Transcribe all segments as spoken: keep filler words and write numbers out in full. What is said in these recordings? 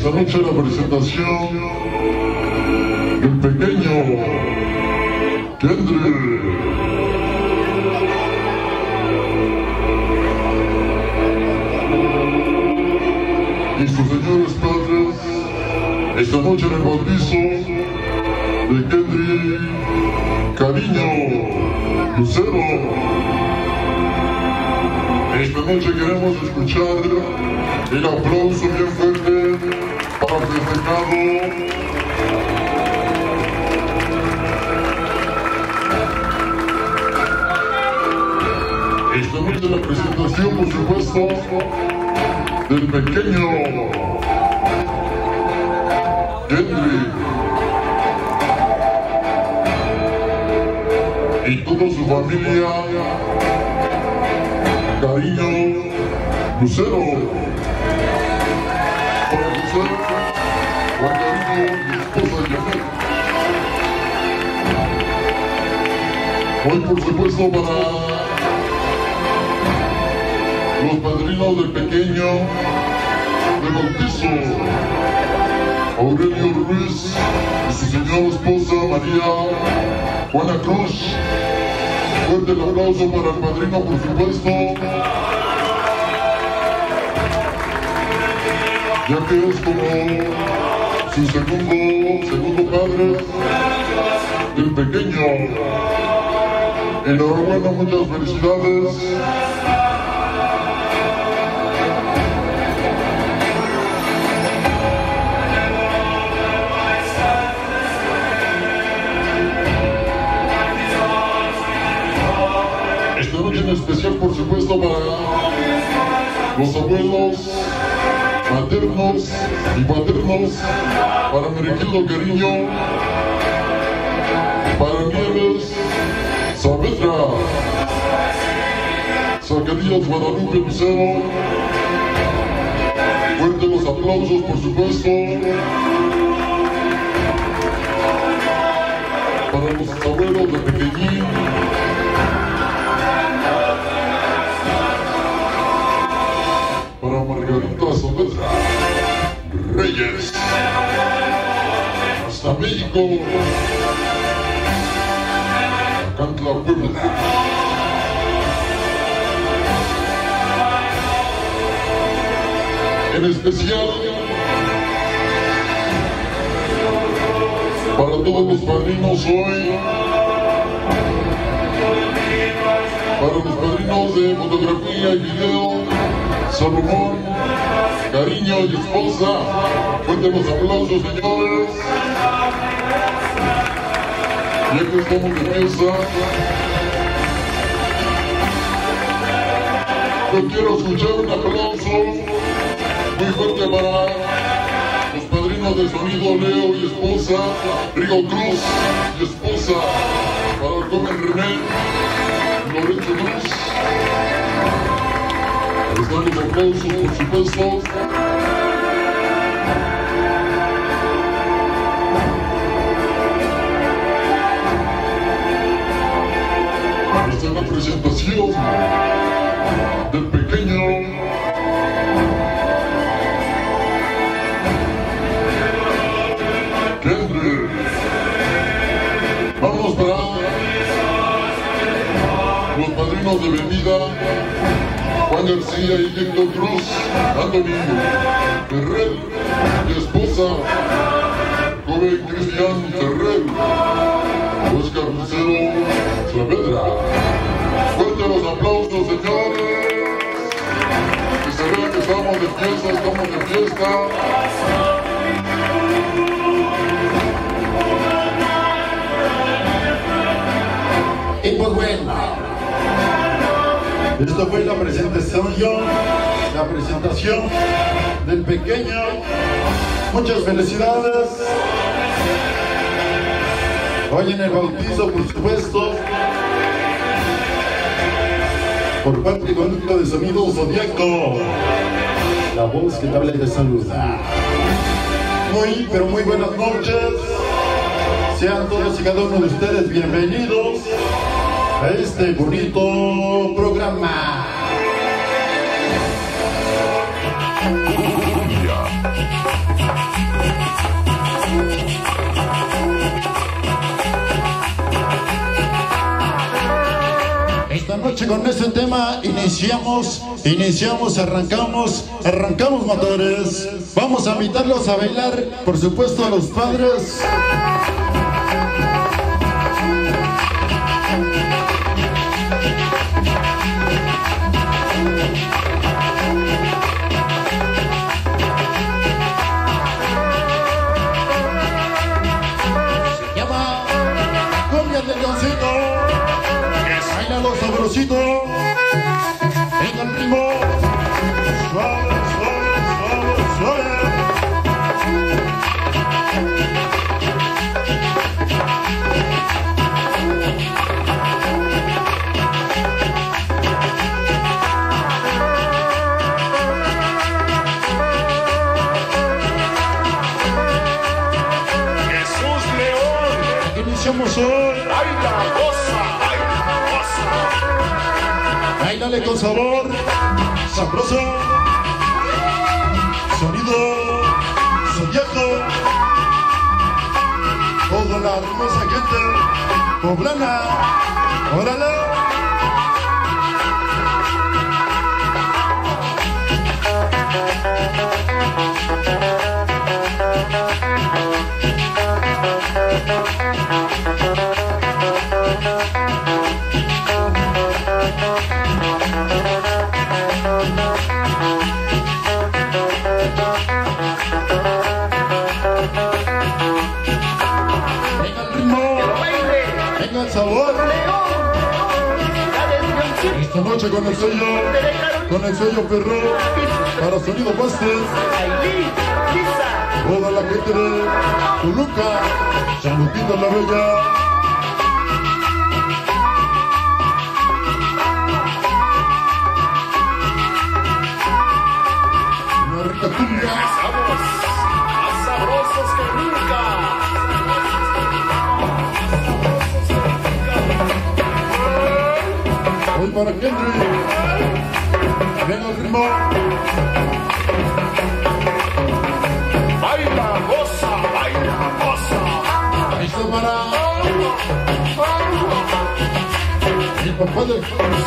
Esta noche la presentación del pequeño Kendrick. Y sus señores padres, esta noche en el bautizo de Kendrick Cariño Lucero. Esta noche queremos escuchar el aplauso bien fuerte para el festejado. Esta noche la presentación, por supuesto, del pequeño Kendrick y toda su familia Cariño Lucero. Para José, Juan Cariño y su esposa Janet. Hoy, por supuesto, para los padrinos del pequeño de bautizo, Aurelio Ruiz y su señora esposa María Juana Cruz. Fuerte el aplauso para el padrino, por supuesto, ya que es como su segundo, segundo padre del pequeño. Enhorabuena, muchas felicidades. Esta noche en especial, por supuesto, para los abuelos maternos y paternos, para Meregildo Cariño, para Nieves Saavedra, Zacarías Guadalupe Lucero. Fuerte los aplausos, por supuesto, para los abuelos de Pequeñín, para Margarita Saavedra Reyes, hasta México, Acantla, Puebla. En especial para todos los padrinos hoy, para los padrinos de fotografía y video, Salomón Cariño y esposa. Fuerte los aplausos, señores. Ya que estamos de mesa, yo quiero escuchar un aplauso muy fuerte para los padrinos de sonido, Leo y esposa, Rigo Cruz y esposa, para el joven René Lorenzo Cruz. Están los aplausos, por supuesto. Esta es la presentación del pequeño Kendrick. Vámonos para los padrinos de bebida, Juan García y Héctor Cruz, Anthony Ferrer y esposa, joven Cristian Ferrer, Oscar Lucero Saavedra. Fuerte los aplausos, señores. Que se vea que estamos de fiesta, estamos de fiesta. Y pues bueno, esto fue la presentación, la presentación del pequeño. Muchas felicidades. Hoy en el bautizo, por supuesto, por parte del conducto de sonido Zodiaco, la voz que te habla y te saluda. Muy, pero muy buenas noches. Sean todos y cada uno de ustedes bienvenidos a este bonito programa. noche con este tema iniciamos, iniciamos, arrancamos, arrancamos motores. Vamos a invitarlos a bailar, por supuesto a los padres. Se llama Cumbia del Leoncito. Bailalo sabrosito, venga el ritmo, suave, suave, suave, suave. Jesús León, Aquí iniciamos hoy. baila, goza, baila, goza. Bailale con sabor, sabroso, sonido, zodiaco. Toda la hermosa gente poblana, órale. Venga el ritmo, venga el sabor. Esta noche con el sello, con el sello perro, para Sonido Pastel. Toda la gente de Toluca, Chamuquita la Bella. Una rica cumbia. Estamos más sabrosos que nunca. Hoy para Henry. Venga el ritmo. Baila, goza, baila, goza. Ahí está para el papá del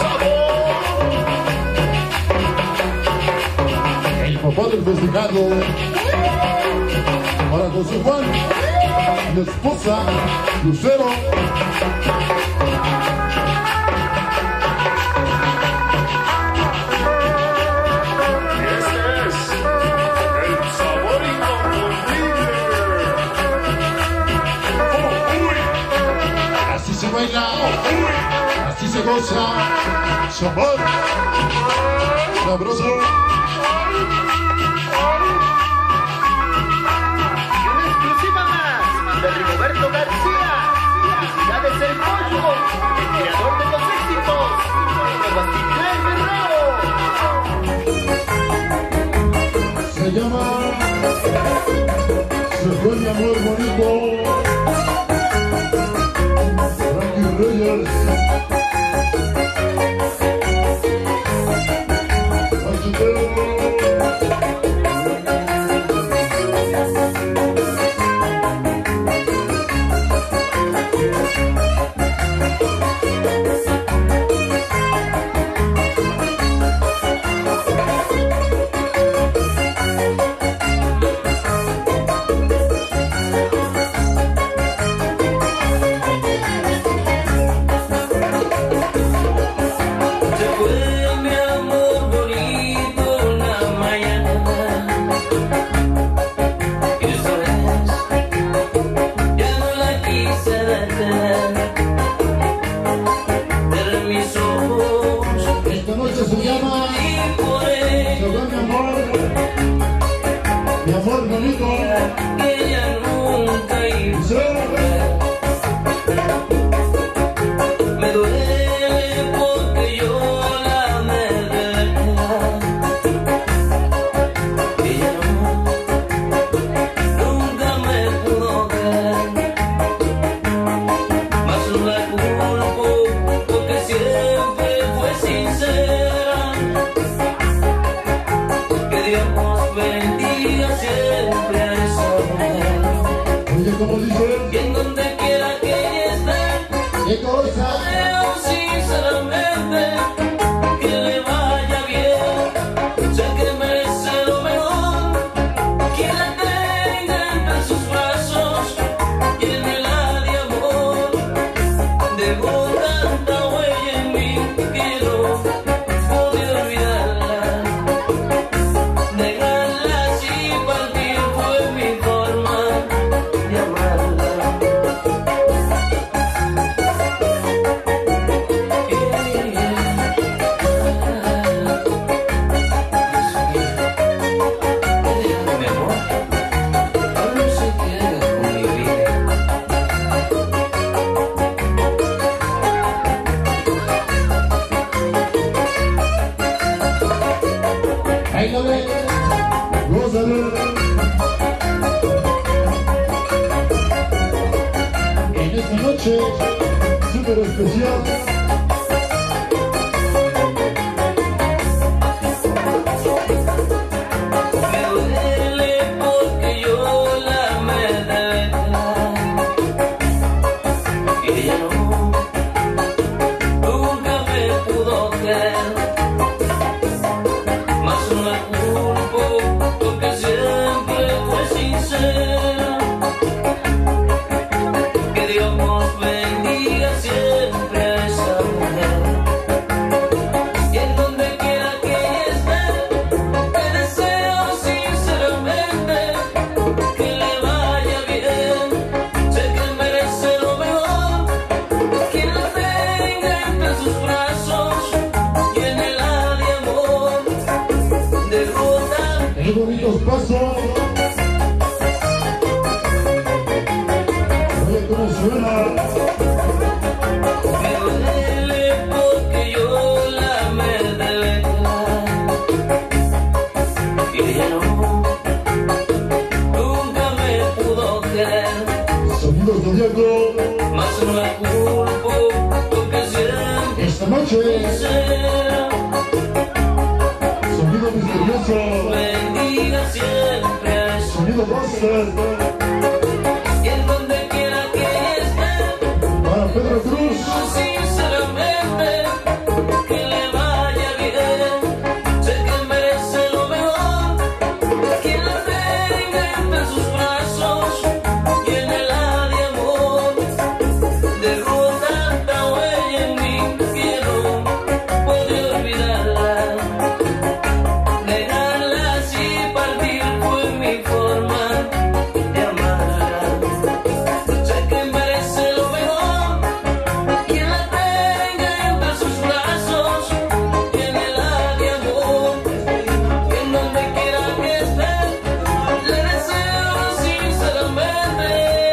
el papá del festejado, para José Juan, la esposa Lucero. Este es el sabor inconfundible. Oh, uy, Así se baila, así se goza, sabor, sabroso. Y una exclusiva más de Rigoberto García. Felicidades el pollo, el creador de los éxitos, Sebastián Guerrero. Se llama Se fue mi amor bonito. Frankie Reyes. Machetero. Se fue mi amor bonito una mañana y esa vez ya no la quise detener de mis ojos Esta noche se llama y por Se él fue mi amor, mi amor bonito. que ella nunca hizo. Me duele porque yo la amé de verdad. Ella no, nunca me pudo ver. Mas no la culpo porque siempre fue sincera. Que Dios bendiga siempre a esa mujer. Oye, como dice, Y en donde quiera que ella esté, qué cosa. creo sinceramente noche súper especial. Me duele porque yo la amé de verdad y ella no, nunca me pudo creer. Mas no me culpo porque siempre fue sincera. Que Dios nos bendiga siempre a esa mujer. Y en donde quiera que esté, te deseo sinceramente que le vaya bien. Sé que merece lo mejor, que la tenga entre sus brazos, llénela de amor, de ruta. Qué bonitos pasos. Oye, ¿cómo suena? Me duele porque yo la amé de verdad y ella no, nunca me pudo querer. Sonidos de Diego. Mas no me culpo porque siempre Esta noche, sincera. sonido misterioso. Bendiga siempre a esa Sonido gospel. y en donde quiera que esté, Para Pedro Cruz. sinceramente que le vaya bien. Sé que merece lo mejor, que la tenga entre sus brazos, llénela de amor, dejó tanta huella en mí que no pude olvidarla. Dejarla así partir fue mi forma de amarla. Sé que merece lo mejor, que la tenga entre sus brazos, llénela de amor, y en donde quiera que esté, le deseo sinceramente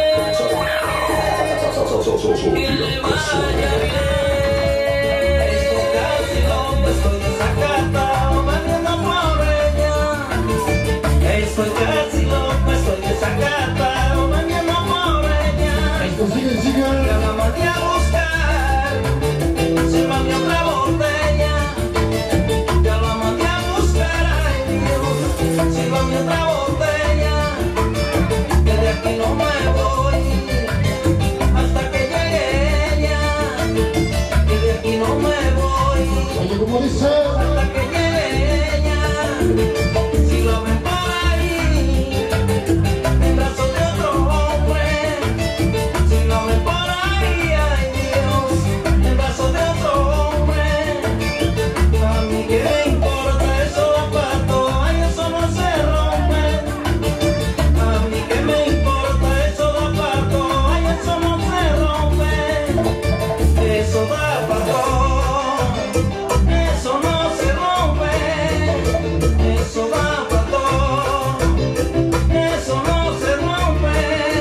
que le vaya bien. Estoy casi loco, estoy desacatado, me enamoro de ella. Estoy casi loco, estoy desacatado, me enamoro de ella. Esto sigue, sigue. Ya la mandé a buscar, sírvame otra botella. Ya la mandé a buscar, ay Dios, sírvame otra botella. Que de aquí no me voy hasta que llegue ella. Que de aquí no me voy Oye, ¿cómo dice? hasta que llegue ella. Si lo ven por ahí, en brazos de otro hombre. Si lo ven por ahí, ay Dios, en brazos de otro hombre. A mí que me importa esos zapatos, ay eso no se rompe. A mí que me importa esos zapatos, ay eso no se rompe. Esos zapatos, eso no se rompe. Esos zapatos, eso no se rompe.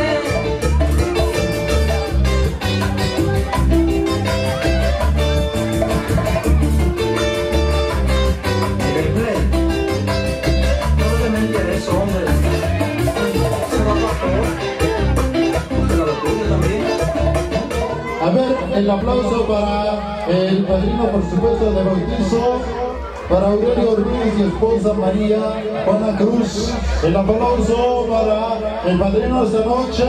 No te me interesa, hombre. Se va para todo. Pero lo tuyo también. A ver, el aplauso para el padrino, por supuesto, de bautizo, para Aurelio Ruiz y esposa María Juana Cruz. El aplauso para el padrino esta noche.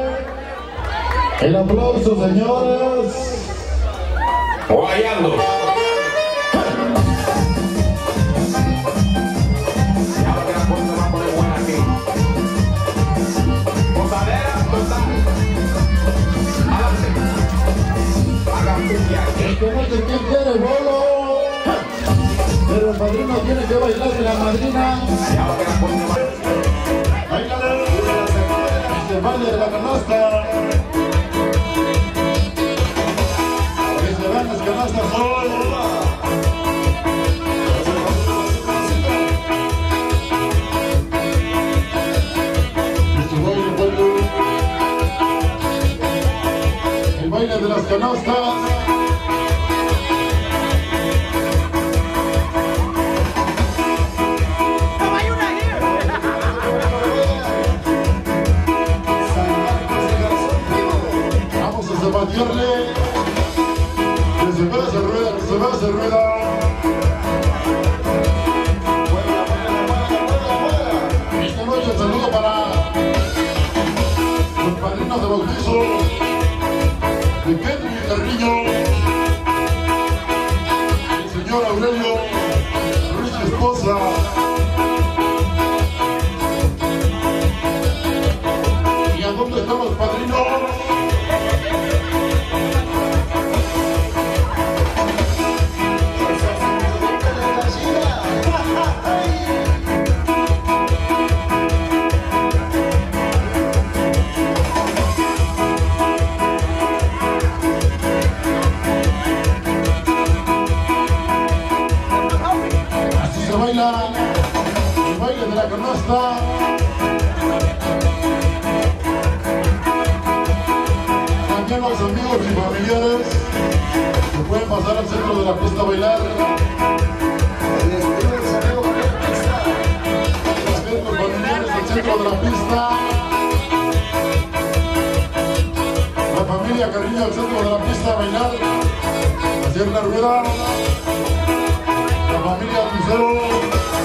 El aplauso, señores. Guayando. Esta noche, ¿quién quiere el bolo? Pero el padrino tiene que bailar de la madrina. Báilale. Este baile de la canasta. Que se vean las canastas hoy. Este baile, baile. El baile de las canastas. Vamos a zapatear. padrinos de bautizo de Kenry Carrillo, el señor Aurelio Ruiz y esposa. ¿Y a dónde están los padrinos? El baile de la canasta. También los amigos y familiares que pueden pasar al centro de la pista a bailar. Los familiares al centro de la pista. La familia Carrillo al centro de la pista a bailar. Hacer la rueda. La familia Lucero.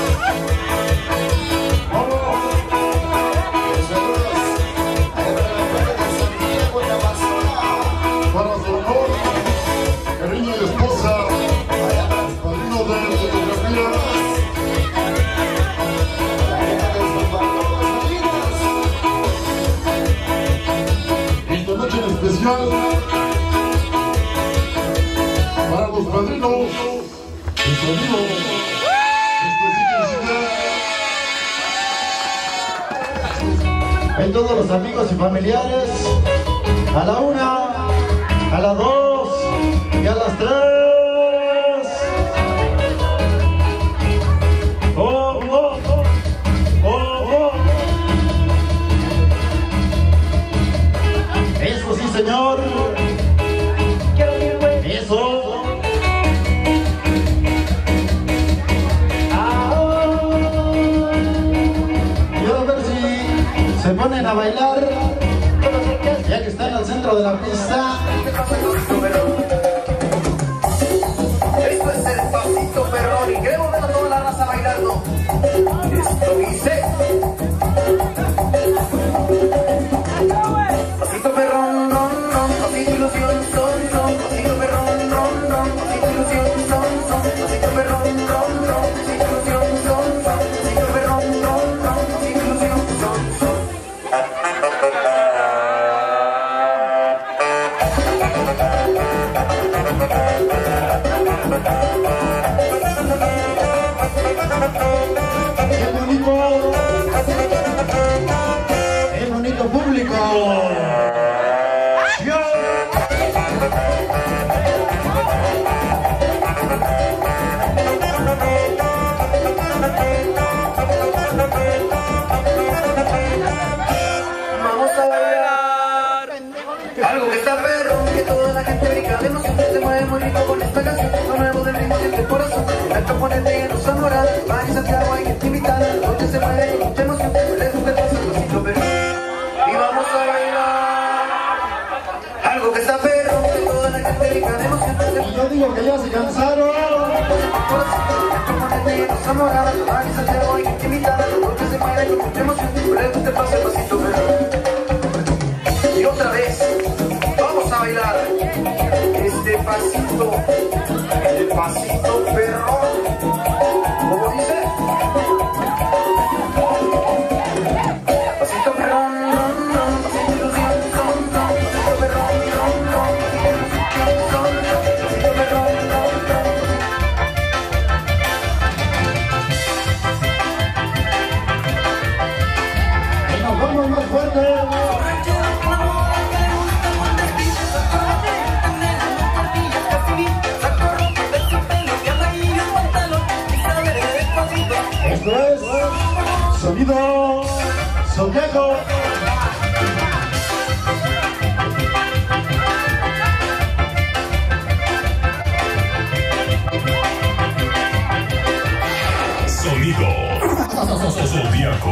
Para su honor, Carrillo y esposa, padrinos de fotografía. Esta noche en especial para los padrinos. Nuestro amigo, en todos los amigos y familiares, a la una, a las dos y a las tres. Oh, oh, oh, oh, oh. Eso sí, señor. Eso. Se ponen a bailar, ya que están al centro de la pista. Esto es el pasito perrón y queremos ver a toda la raza bailando. Esto dice: pasito perrón, ron, ron, pasito ilusión, son, son, pasito perrón, ron, ron, pasito ilusión, son, son, pasito perrón, ron, ron, pasito ilusión, son, son, pasito perrón, ron, ron, pasito ilusión, son, son. ¡Qué bonito! ¡Qué bonito público! Vamos a bailar algo que está perro, que toda la gente brinca de emoción, se mueve muy rico con esta canción, lo nuevo del ritmo del corazón, el componente que nos enamora, Mari Santiago hay que invitar, donde se mueve con mucha emoción, le gusta el pasito perro, y vamos a bailar algo que está perro, que toda la gente brinca de emoción, Y yo digo que ya se cansaron. el componente que nos enamora, Mari Santiago hay que invitar, donde se mueve con mucha emoción, le gusta el pasito perro. Y otra vez, vamos a bailar este pasito, el pasito perro. ¿Cómo dice? Pasito perrón, ron, ron, pasito ilusión, son, son, pasito perrón, ron, ron, pasito ilusión, son, son, pasito perrón, ron, ron. Y nos vamos más fuerte. Esto es Sonido Zodiaco. Sonido Zodiaco.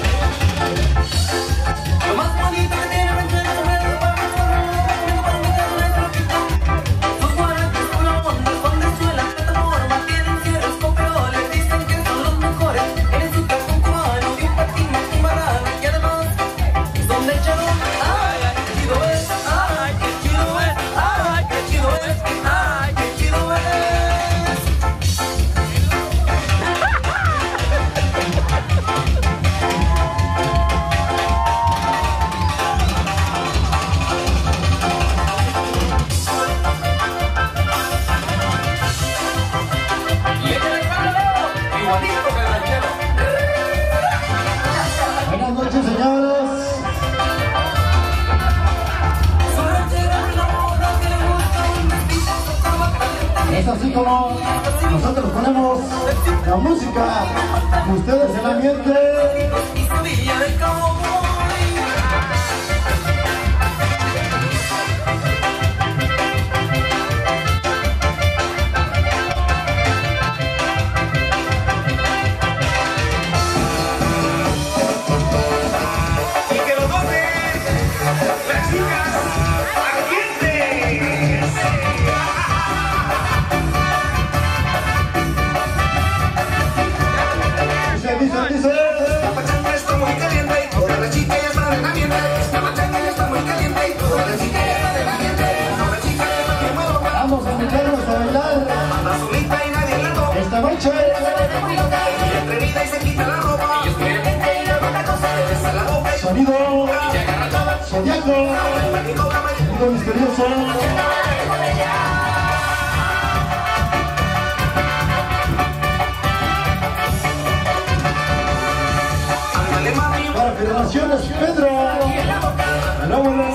Lo más bonito que tiene Es así como nosotros ponemos la música, ustedes el ambiente. Vamos a invitarnos a bailar esta noche. Sonido Zodiaco, sonido misterioso. Para Federaciones Pedro, Manolo,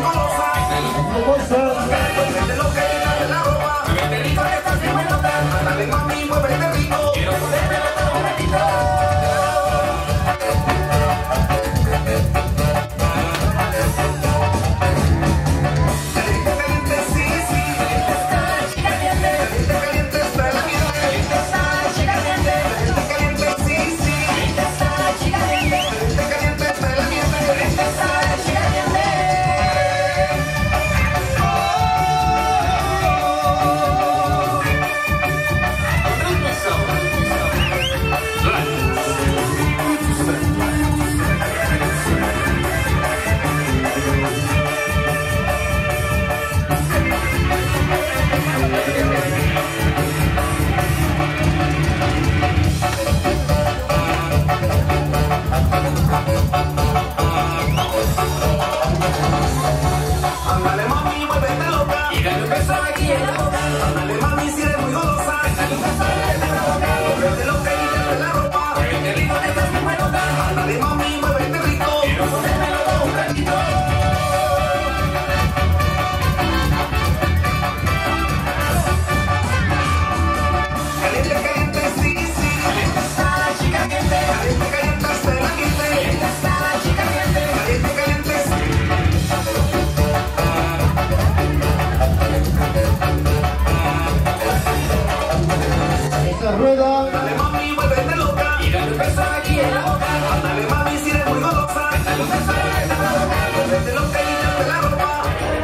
rueda. Dale mami, vuélvete loca. Y dale besa aquí en la boca. Dale mami, si eres muy golosa. Dale besa en la boca. Vuélvete loca y quítate la ropa.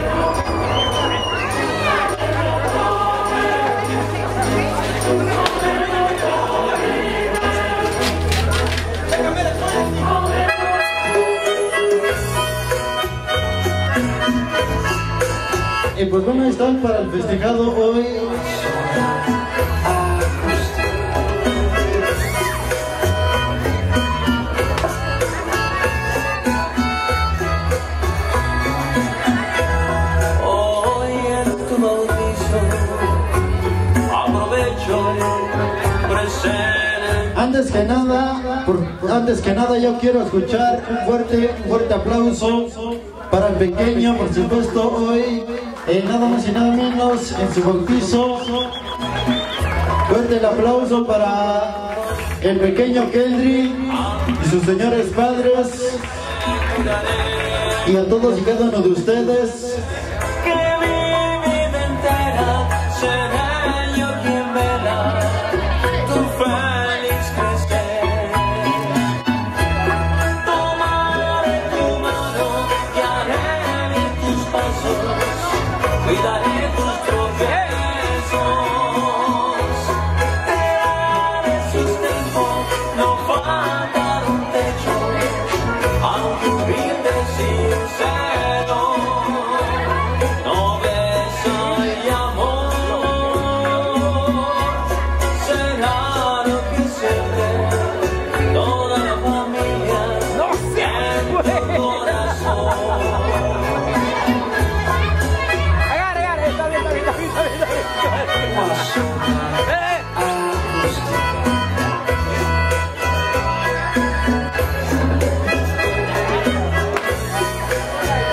Y pues bueno, ahí están para el festejado hoy. Antes que nada, por, antes que nada yo quiero escuchar un fuerte, un fuerte aplauso para el pequeño, por supuesto, hoy, eh, nada más y nada menos, en su bautizo. Fuerte el aplauso para el pequeño Kendry y sus señores padres, y a todos y cada uno de ustedes.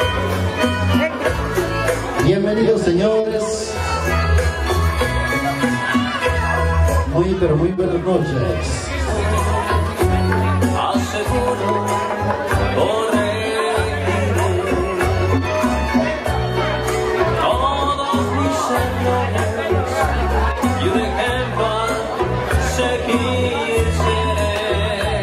Bienvenidos, señores. Muy, pero muy buenas noches. Aseguro corregiré todos mis errores y un ejemplo a seguir seré.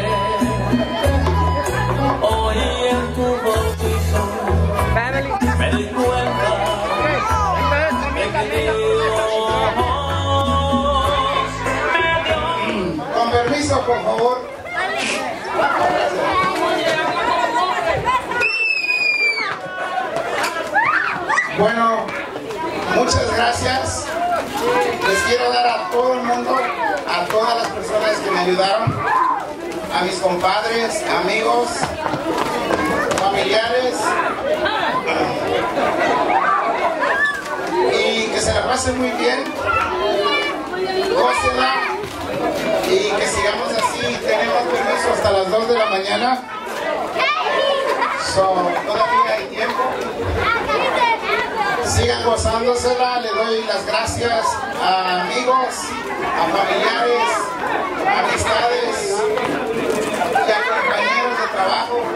Hoy en tu bautizo me doy cuenta de que Dios me dio. Con permiso, por favor. Bueno, muchas gracias. Les quiero dar a todo el mundo, a todas las personas que me ayudaron, a mis compadres, amigos, familiares, y que se la pasen muy bien, gócenla, y que sigamos así. Tenemos permiso hasta las dos de la mañana, so, todavía hay tiempo. Sigan gozándosela. Le doy las gracias a amigos, a familiares, a amistades y a compañeros de trabajo